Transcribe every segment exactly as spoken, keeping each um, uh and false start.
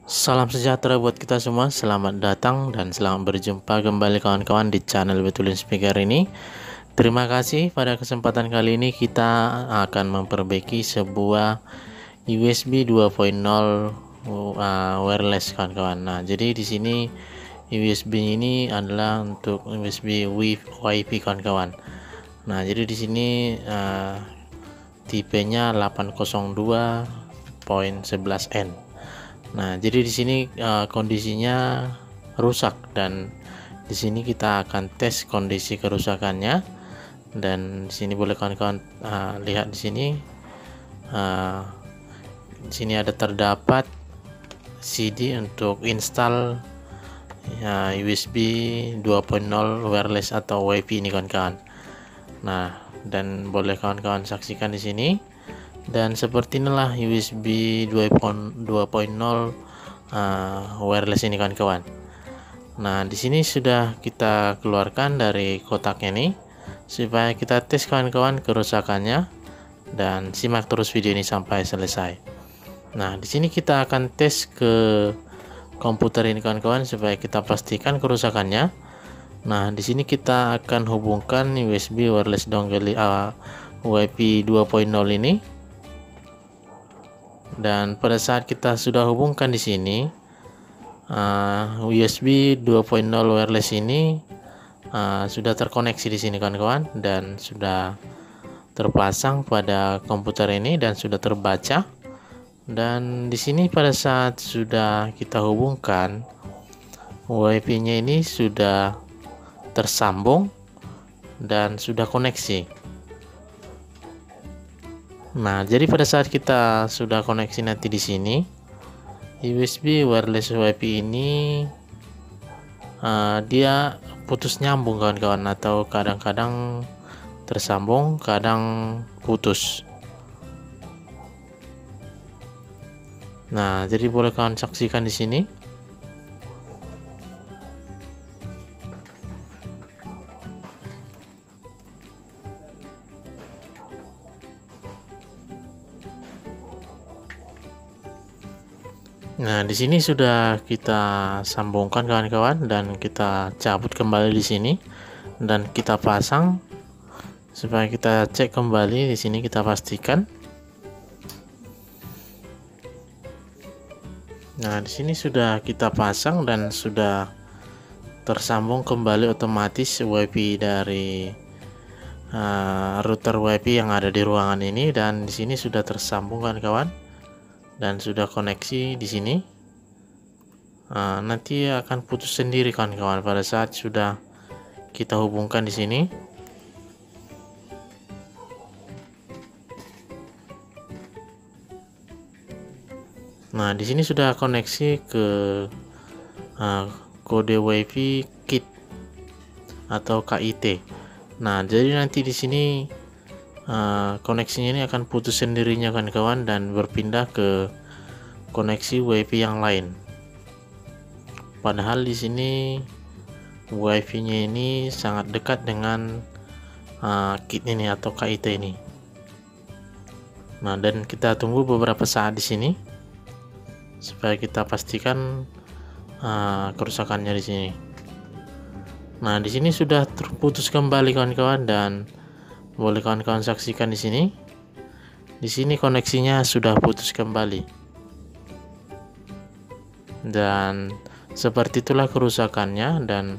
Salam sejahtera buat kita semua, selamat datang dan selamat berjumpa kembali kawan-kawan di channel Betulin Speaker ini. Terima kasih, pada kesempatan kali ini kita akan memperbaiki sebuah U S B dua titik nol uh, wireless kawan-kawan. Nah, jadi di sini U S B ini adalah untuk U S B Wi-Fi kawan-kawan. Nah, jadi di sini uh, tipenya delapan nol dua titik sebelas N. Nah, jadi di sini uh, kondisinya rusak dan di sini kita akan tes kondisi kerusakannya. Dan di sini boleh kawan-kawan uh, lihat di sini. Uh, di sini ada terdapat C D untuk install uh, U S B dua titik nol wireless atau Wi-Fi ini kawan-kawan. Nah, dan boleh kawan-kawan saksikan di sini. Dan seperti inilah U S B dua titik nol uh, wireless ini kawan-kawan. Nah, di sini sudah kita keluarkan dari kotaknya nih supaya kita tes kawan-kawan kerusakannya, dan simak terus video ini sampai selesai. Nah, di sini kita akan tes ke komputer ini kawan-kawan supaya kita pastikan kerusakannya. Nah, di sini kita akan hubungkan U S B wireless dongle uh, Wi-Fi dua titik nol ini. Dan pada saat kita sudah hubungkan di sini uh, U S B dua titik nol wireless ini uh, sudah terkoneksi di sini kawan-kawan, dan sudah terpasang pada komputer ini dan sudah terbaca. Dan di sini pada saat sudah kita hubungkan, Wi-Fi-nya ini sudah tersambung dan sudah koneksi. Nah, jadi pada saat kita sudah koneksi nanti di sini, U S B wireless Wi-Fi ini uh, dia putus nyambung kawan-kawan, atau kadang-kadang tersambung, kadang putus. Nah, jadi boleh kawan saksikan di sini. Nah, di sini sudah kita sambungkan kawan-kawan, dan kita cabut kembali di sini dan kita pasang supaya kita cek kembali di sini, kita pastikan. Nah, di sini sudah kita pasang dan sudah tersambung kembali otomatis Wi-Fi dari uh, router Wi-Fi yang ada di ruangan ini, dan di sini sudah tersambung kawan-kawan dan sudah koneksi di sini. Nah, nanti akan putus sendiri kawan-kawan pada saat sudah kita hubungkan di sini. Nah, di sini sudah koneksi ke uh, kode Wi-Fi kit atau K I T. Nah, jadi nanti di sini uh, koneksinya ini akan putus sendirinya kawan-kawan dan berpindah ke koneksi Wi-Fi yang lain. Padahal di sini Wi-Fi-nya ini sangat dekat dengan uh, kit ini atau K I T ini. Nah, dan kita tunggu beberapa saat di sini supaya kita pastikan uh, kerusakannya di sini. Nah, di sini sudah terputus kembali kawan-kawan, dan boleh kawan-kawan saksikan di sini. Di sini koneksinya sudah putus kembali. Dan seperti itulah kerusakannya, dan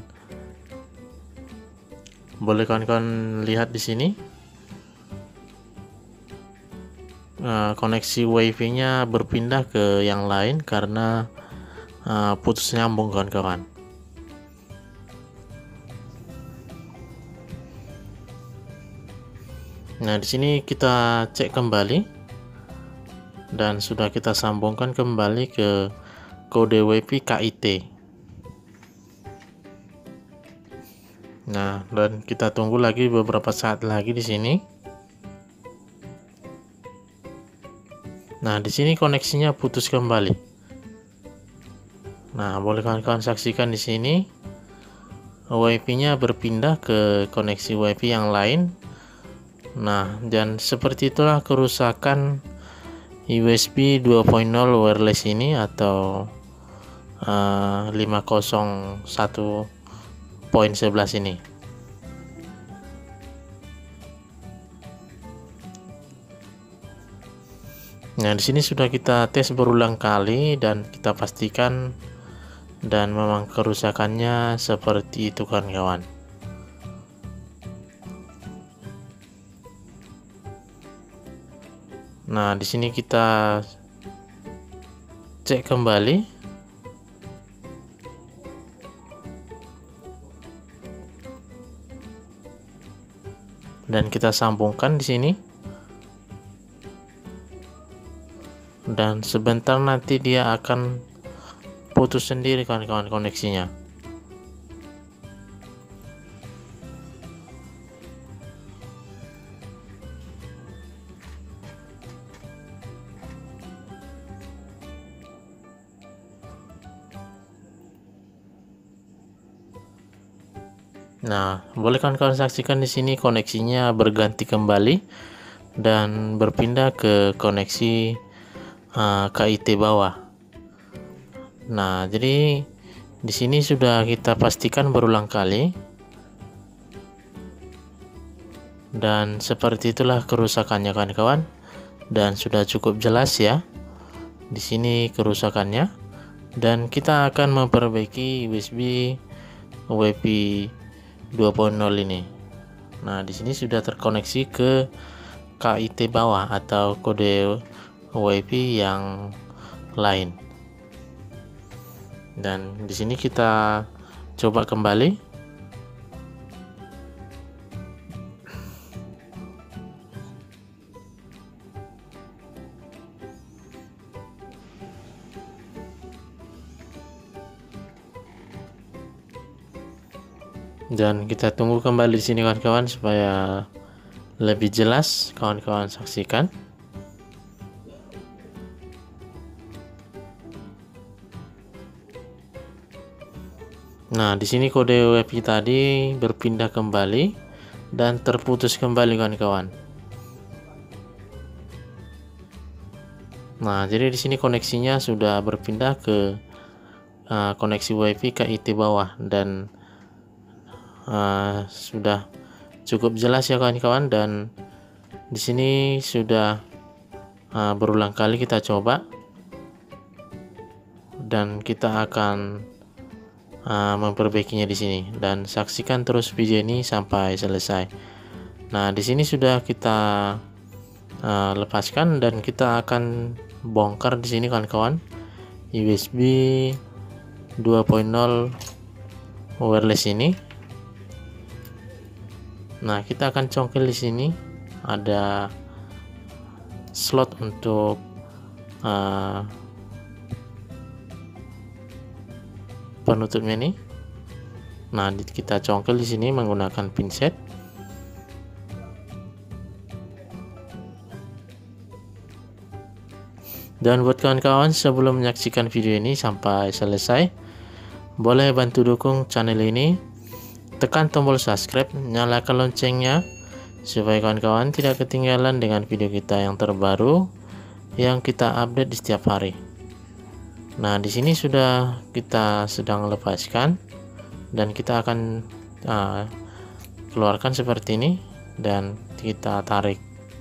boleh kawan-kawan lihat di sini. Uh, koneksi Wi-Fi-nya berpindah ke yang lain karena uh, putus nyambung kawan-kawan. Nah, di sini kita cek kembali dan sudah kita sambungkan kembali ke kode Wi-Fi K I T. Nah, dan kita tunggu lagi beberapa saat lagi di sini. Nah, di sini koneksinya putus kembali. Nah, boleh kawan-kawan saksikan di sini Wi-Fi-nya berpindah ke koneksi Wi-Fi yang lain. Nah, dan seperti itulah kerusakan U S B dua titik nol wireless ini atau uh, lima nol satu titik sebelas ini. Nah, di sini sudah kita tes berulang kali dan kita pastikan, dan memang kerusakannya seperti itu kawan-kawan. Nah, di sini kita cek kembali. Dan kita sambungkan di sini. Dan sebentar nanti dia akan putus sendiri kawan-kawan koneksinya. Nah, boleh kawan-kawan saksikan di sini koneksinya berganti kembali dan berpindah ke koneksi uh, K I T bawah. Nah, jadi di sini sudah kita pastikan berulang kali, dan seperti itulah kerusakannya kawan-kawan, dan sudah cukup jelas ya di sini kerusakannya. Dan kita akan memperbaiki U S B WiFi dua titik nol ini. Nah, di sini sudah terkoneksi ke K I T bawah atau kode WiFi yang lain. Dan di sini kita coba kembali. Dan kita tunggu kembali di sini kawan-kawan supaya lebih jelas kawan-kawan saksikan. Nah, di sini kode WiFi tadi berpindah kembali dan terputus kembali kawan-kawan. Nah, jadi di sini koneksinya sudah berpindah ke uh, koneksi WiFi K I T bawah, dan uh, sudah cukup jelas ya kawan-kawan. Dan di sini sudah uh, berulang kali kita coba, dan kita akan uh, memperbaikinya di sini. Dan saksikan terus video ini sampai selesai. Nah, di sini sudah kita uh, lepaskan, dan kita akan bongkar di sini kawan-kawan U S B dua titik nol wireless ini. Nah, kita akan congkel di sini ada slot untuk uh, penutupnya ini. Nah, kita congkel di sini menggunakan pinset. Dan buat kawan-kawan, sebelum menyaksikan video ini sampai selesai, boleh bantu dukung channel ini, tekan tombol subscribe, nyalakan loncengnya supaya kawan-kawan tidak ketinggalan dengan video kita yang terbaru yang kita update di setiap hari. Nah, di sini sudah kita sedang lepaskan, dan kita akan uh, keluarkan seperti ini dan kita tarik.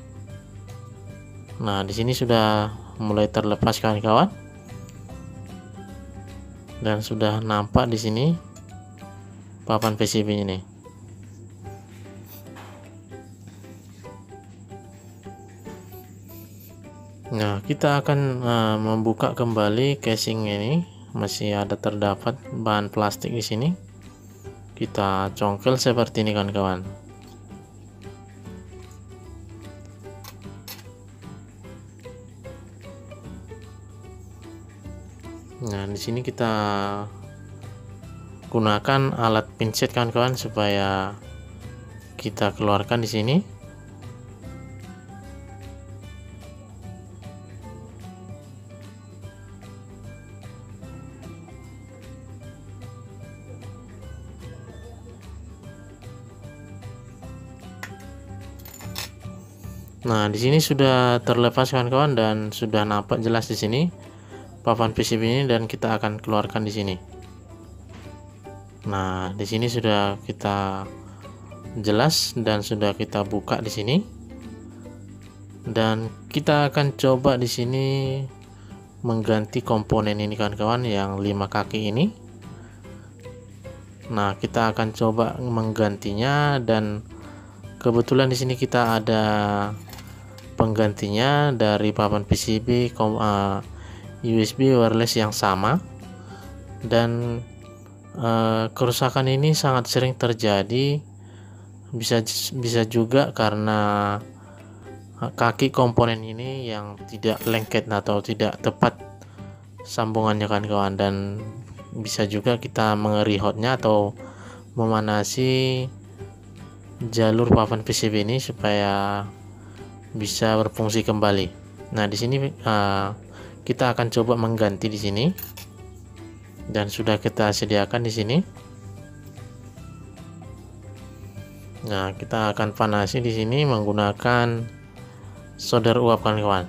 Nah, di sini sudah mulai terlepas kawan-kawan, dan sudah nampak di sini papan P C B ini. Nah, kita akan uh, membuka kembali casing ini. Masih ada terdapat bahan plastik di sini. Kita congkel seperti ini kawan-kawan. Nah, di sini kita gunakan alat pinset kawan-kawan supaya kita keluarkan di sini. Nah, di sini sudah terlepas kawan-kawan, dan sudah nampak jelas di sini papan P C B ini dan kita akan keluarkan di sini. Nah, di sini sudah kita jelas dan sudah kita buka di sini. Dan kita akan coba di sini mengganti komponen ini kawan-kawan yang lima kaki ini. Nah, kita akan coba menggantinya dan kebetulan di sini kita ada penggantinya dari papan P C B uh, U S B wireless yang sama. Dan uh, kerusakan ini sangat sering terjadi, bisa bisa juga karena kaki komponen ini yang tidak lengket atau tidak tepat sambungannya kan kawan, dan bisa juga kita mengrehoutnya atau memanasi jalur papan P C B ini supaya bisa berfungsi kembali. Nah, di sini uh, kita akan coba mengganti di sini dan sudah kita sediakan di sini. Nah, kita akan panasi di sini menggunakan solder uap kawan-kawan.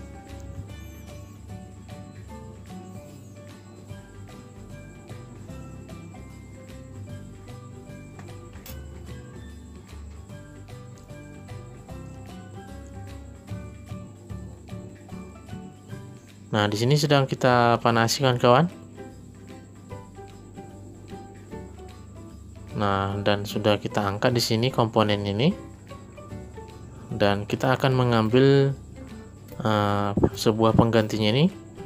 Nah, di sini sedang kita panasi kawan-kawan. Nah, dan sudah kita angkat di sini komponen ini. Dan kita akan mengambil uh, sebuah penggantinya ini.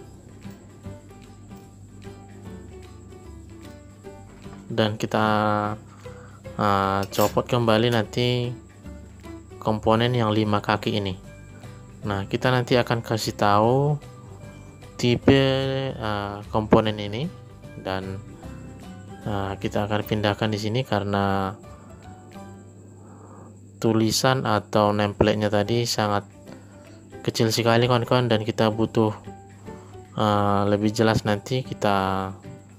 Dan kita uh, copot kembali nanti komponen yang lima kaki ini. Nah, kita nanti akan kasih tahu tipe uh, komponen ini dan uh, kita akan pindahkan di sini karena tulisan atau nameplate-nya tadi sangat kecil sekali kawan-kawan, dan kita butuh uh, lebih jelas nanti kita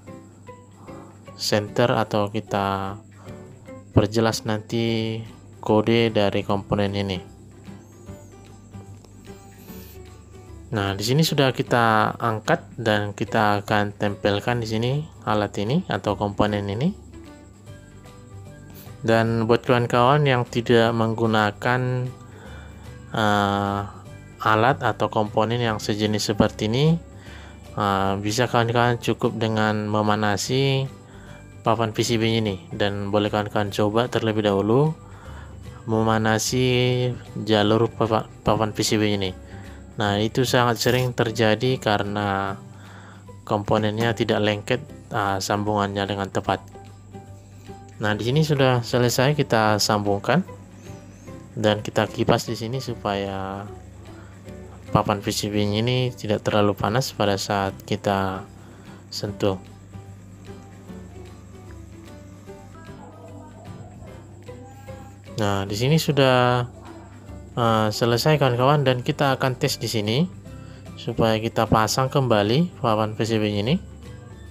center atau kita perjelas nanti kode dari komponen ini. Nah, di sini sudah kita angkat dan kita akan tempelkan di sini alat ini atau komponen ini. Dan buat kawan-kawan yang tidak menggunakan uh, alat atau komponen yang sejenis seperti ini, uh, bisa kawan-kawan cukup dengan memanasi papan P C B ini, dan boleh kawan-kawan coba terlebih dahulu memanasi jalur papan P C B ini. Nah, itu sangat sering terjadi karena komponennya tidak lengket uh, sambungannya dengan tepat. Nah, di sini sudah selesai kita sambungkan dan kita kipas di sini supaya papan P C B ini tidak terlalu panas pada saat kita sentuh. Nah, di sini sudah uh, selesai kawan-kawan, dan kita akan tes di sini supaya kita pasang kembali papan P C B ini.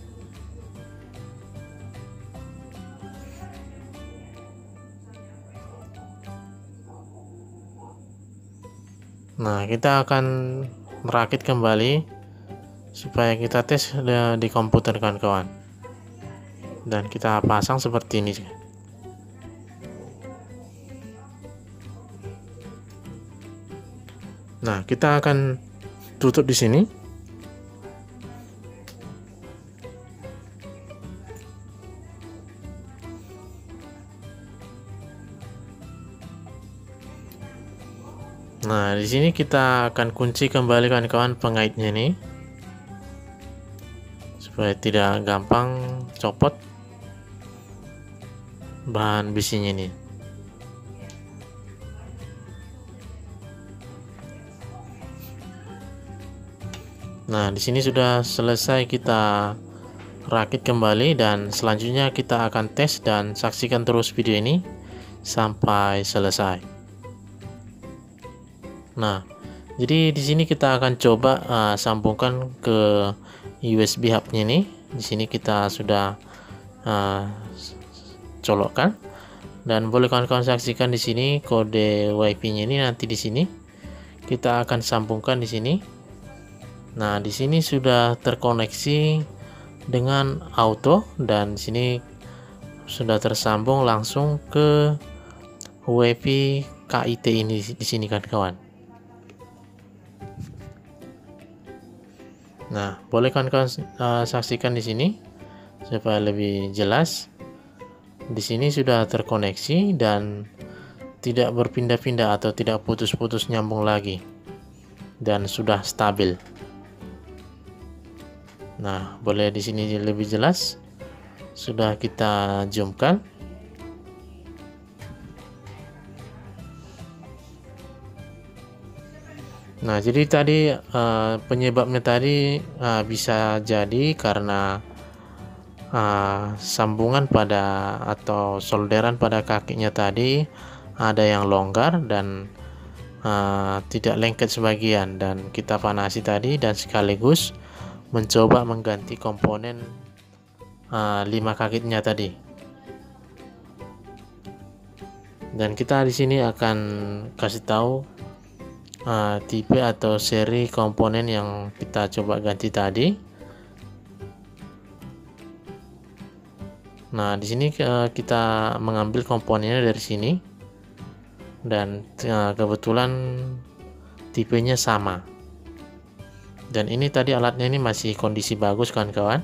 Nah, kita akan merakit kembali supaya kita tes di komputer kawan-kawan, dan kita pasang seperti ini. Nah, kita akan tutup di sini. Nah, di sini kita akan kunci kembali kawan-kawan pengaitnya ini supaya tidak gampang copot bahan besinya ini. Nah, di sini sudah selesai kita rakit kembali, dan selanjutnya kita akan tes dan saksikan terus video ini sampai selesai. Nah, jadi di sini kita akan coba uh, sambungkan ke U S B hub-nya ini. Di sini kita sudah uh, colokkan, dan boleh kawan-kawan saksikan di sini kode WiFi-nya ini. Nanti di sini kita akan sambungkan di sini Nah, di sini sudah terkoneksi dengan auto dan di sini sudah tersambung langsung ke WiFi K I T ini di sini kan kawan. Nah, boleh kawan-kawan uh, saksikan di sini supaya lebih jelas. Di sini sudah terkoneksi dan tidak berpindah-pindah atau tidak putus-putus nyambung lagi dan sudah stabil. Nah, boleh di sini lebih jelas. Sudah kita zoomkan. Nah, jadi tadi uh, penyebabnya tadi uh, bisa jadi karena uh, sambungan pada atau solderan pada kakinya tadi ada yang longgar dan uh, tidak lengket sebagian, dan kita panasi tadi dan sekaligus mencoba mengganti komponen uh, lima kakitnya tadi. Dan kita di sini akan kasih tahu uh, tipe atau seri komponen yang kita coba ganti tadi. Nah, di sini uh, kita mengambil komponennya dari sini dan uh, kebetulan tipenya sama. Dan ini tadi alatnya ini masih kondisi bagus kawan-kawan.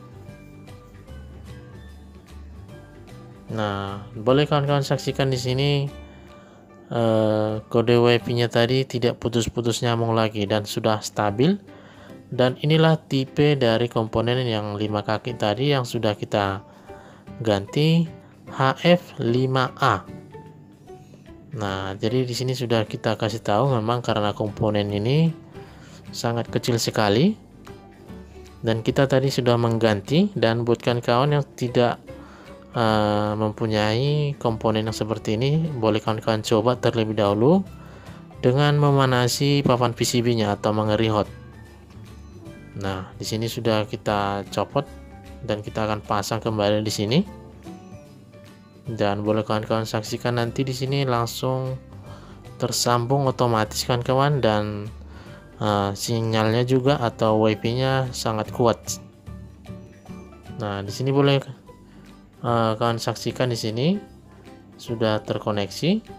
Nah, boleh kawan-kawan saksikan di sini eh, kode WiFi-nya tadi tidak putus-putus nyambung lagi dan sudah stabil. Dan inilah tipe dari komponen yang lima kaki tadi yang sudah kita ganti, H F lima A. Nah, jadi di sini sudah kita kasih tahu memang karena komponen ini sangat kecil sekali dan kita tadi sudah mengganti. Dan buat kawan-kawan yang tidak uh, mempunyai komponen yang seperti ini, boleh kawan-kawan coba terlebih dahulu dengan memanasi papan P C B-nya atau mengeri hot. Nah, di sini sudah kita copot dan kita akan pasang kembali di sini. Dan boleh kawan-kawan saksikan nanti di sini langsung tersambung otomatis kawan-kawan, dan uh, sinyalnya juga atau WiFi-nya sangat kuat. Nah, di sini boleh uh, kawan saksikan di sini sudah terkoneksi.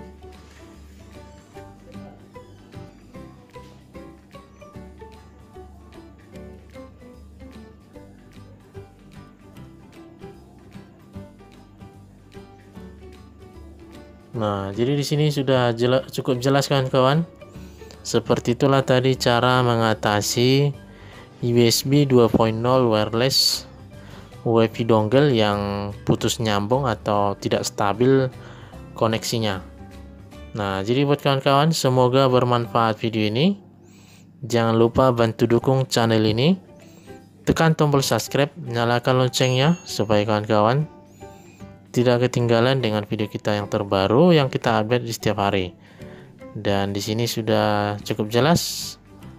Nah, jadi di sini sudah jela, cukup jelas kawan-kawan. Seperti itulah tadi cara mengatasi U S B dua titik nol wireless WiFi dongle yang putus nyambung atau tidak stabil koneksinya. Nah, jadi buat kawan-kawan, semoga bermanfaat video ini. Jangan lupa bantu dukung channel ini. Tekan tombol subscribe, nyalakan loncengnya supaya kawan-kawan tidak ketinggalan dengan video kita yang terbaru yang kita update di setiap hari. Dan di sini sudah cukup jelas.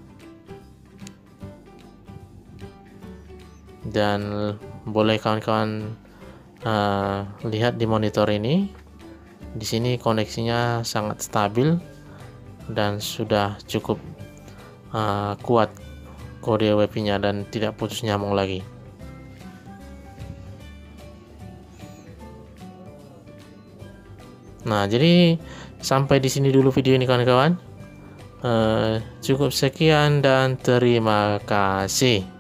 Dan boleh kawan-kawan uh, lihat di monitor ini. Di sini koneksinya sangat stabil dan sudah cukup uh, kuat kode WiFi-nya dan tidak putus nyambung lagi. Nah, jadi sampai di sini dulu video ini kawan-kawan. Uh, cukup sekian dan terima kasih.